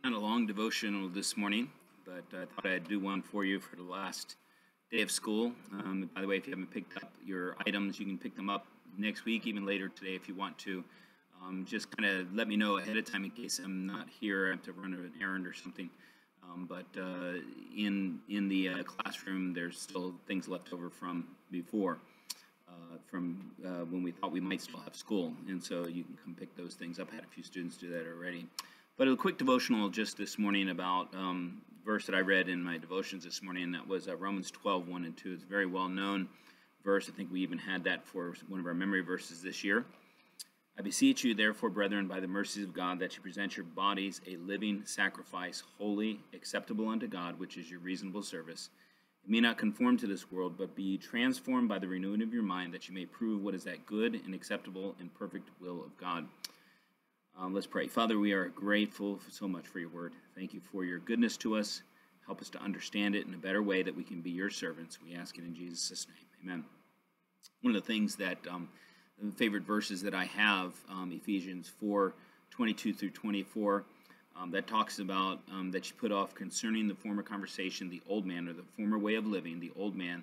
Kind of long devotional this morning, but I thought I'd do one for you for the last day of school. By the way, if you haven't picked up your items, you can pick them up next week, even later today if you want to. Just kind of let me know ahead of time in case I'm not here. I have to run an errand or something. But in the classroom, there's still things left over from before, from when we thought we might still have school. And so you can come pick those things up. I had a few students do that already. But a quick devotional just this morning about verse that I read in my devotions this morning, and that was Romans 12, 1 and 2. It's a very well-known verse. I think we even had that for one of our memory verses this year. I beseech you, therefore, brethren, by the mercies of God, that you present your bodies a living sacrifice, holy, acceptable unto God, which is your reasonable service. And be not conformed to this world, but be transformed by the renewing of your mind, that you may prove what is that good and acceptable and perfect will of God. Let's pray. Father, we are grateful so much for your word. Thank you for your goodness to us. Help us to understand it in a better way that we can be your servants. We ask it in Jesus' name. Amen. One of the things that, the favorite verses that I have, Ephesians 4, 22 through 24, that talks about that you put off concerning the former conversation, the old man, or the former way of living, the old man,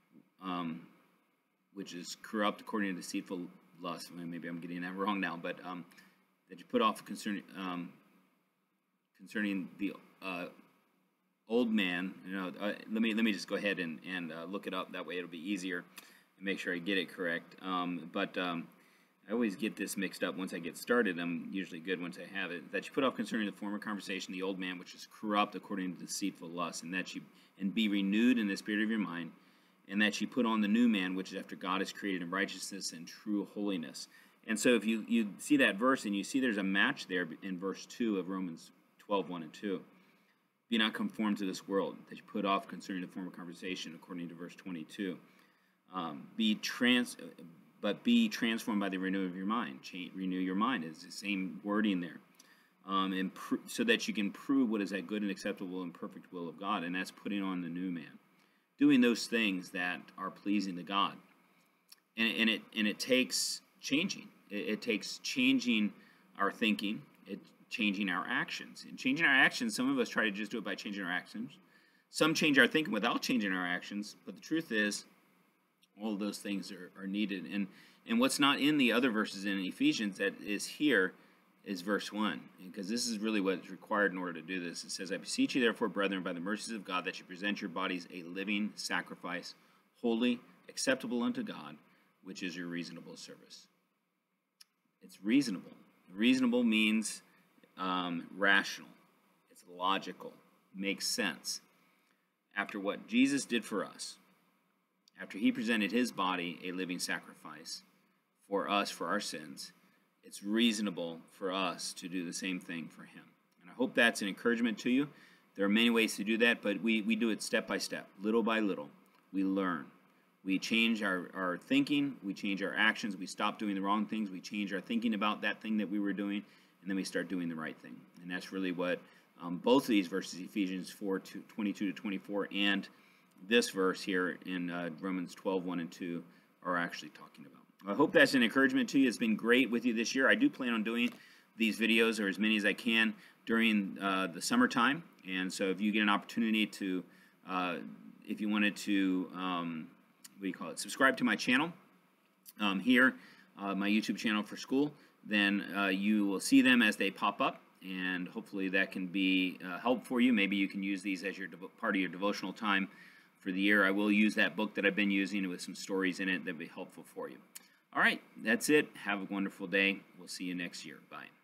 which is corrupt according to deceitful lust. Maybe I'm getting that wrong now, but that you put off concerning the old man. Let me just go ahead and look it up. That way it'll be easier and make sure I get it correct. But I always get this mixed up once I get started. I'm usually good once I have it. That you put off concerning the former conversation, the old man, which is corrupt according to deceitful lust, and be renewed in the spirit of your mind, and that you put on the new man, which is after God is created in righteousness and true holiness. And so if you see that verse and you see there's a match there in verse 2 of Romans 12, 1 and 2. Be not conformed to this world, that you put off concerning the former conversation, according to verse 22. But be transformed by the renewing of your mind. Renew your mind is the same wording there. So that you can prove what is that good and acceptable and perfect will of God, and that's putting on the new man. Doing those things that are pleasing to God. And it takes changing. It takes changing our thinking, changing our actions. And changing our actions, some of us try to just do it by changing our actions. Some change our thinking without changing our actions. But the truth is, all of those things are needed. And what's not in the other verses in Ephesians that is here is verse 1. Because this is really what is required in order to do this. It says, I beseech you, therefore, brethren, by the mercies of God, that you present your bodies a living sacrifice, holy, acceptable unto God, which is your reasonable service. It's reasonable. Reasonable means rational. It's logical. Makes sense. After what Jesus did for us, after he presented his body a living sacrifice for us, for our sins, it's reasonable for us to do the same thing for him. And I hope that's an encouragement to you. There are many ways to do that, but we do it step by step, little by little. We learn. We change our thinking, we change our actions, we stop doing the wrong things, we change our thinking about that thing that we were doing, and then we start doing the right thing. And that's really what both of these verses, Ephesians 4, 22 to 24, and this verse here in Romans 12, 1 and 2, are actually talking about. I hope that's an encouragement to you. It's been great with you this year. I do plan on doing these videos, or as many as I can, during the summertime. And so if you get an opportunity to, if you wanted to, subscribe to my channel here, my YouTube channel for school, then you will see them as they pop up, and hopefully that can be help for you. Maybe you can use these as your part of your devotional time for the year. I will use that book that I've been using with some stories in it that will be helpful for you. All right, that's it. Have a wonderful day. We'll see you next year. Bye.